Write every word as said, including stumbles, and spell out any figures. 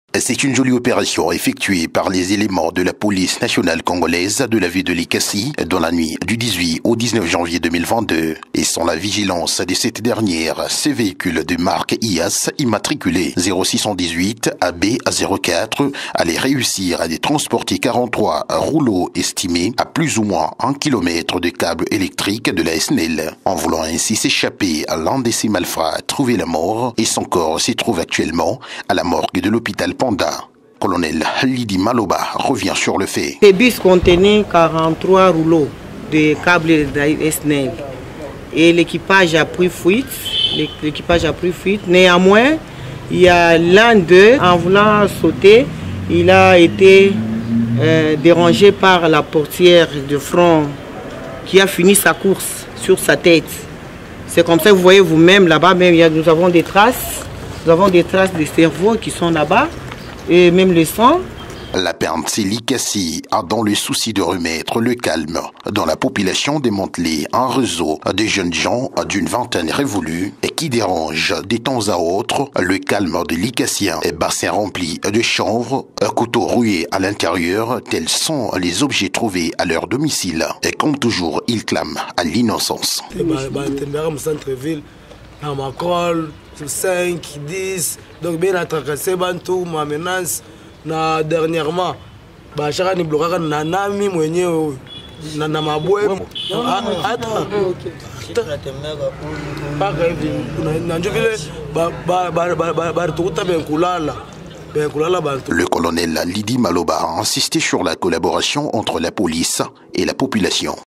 C'est une jolie opération effectuée par les éléments de la police nationale congolaise de la ville de Likasi dans la nuit du dix-huit au dix-neuf janvier deux mille vingt-deux. Et sans la vigilance de cette dernière, ces véhicules de marque I A S immatriculés zéro six un huit A B zéro quatre allaient réussir à transporter quarante-trois rouleaux estimés à plus ou moins un kilomètre de câbles électriques de la S N E L, en voulant ainsi s'échapper à l'un de ces malfrats trouvé la mort, et son corps s'y trouve actuellement à la morgue de l'hôpital Panda. Colonel Lidi Maloba revient sur le fait. Ces bus contenaient quarante-trois rouleaux de câbles de la S N E L et l'équipage a pris fuite. L'équipage a pris fuite. Néanmoins, il y a l'un d'eux, en voulant sauter, il a été euh, dérangé par la portière de front qui a fini sa course sur sa tête. C'est comme ça que vous voyez vous-même là-bas, même il y a, nous avons des traces, nous avons des traces de cerveau qui sont là-bas. Et même le sang. La P M C Likasi a dans le souci de remettre le calme dans la population démantelée un réseau de jeunes gens d'une vingtaine révolus et qui dérange de temps à autre le calme des Likassiens et bassins remplis de chanvre, couteaux rouillés à l'intérieur, tels sont les objets trouvés à leur domicile. Et comme toujours, ils clament à l'innocence. cinq, dix, donc bien attracté bantou ma menace na dernièrement ba chaka ni bloquer na nami mwenyewe na na mabwe hata paka hivi na ndio vile ba ba ba ba ba tukuta ben kulala. Le colonel Lidi Maloba a insisté sur la collaboration entre la police et la population.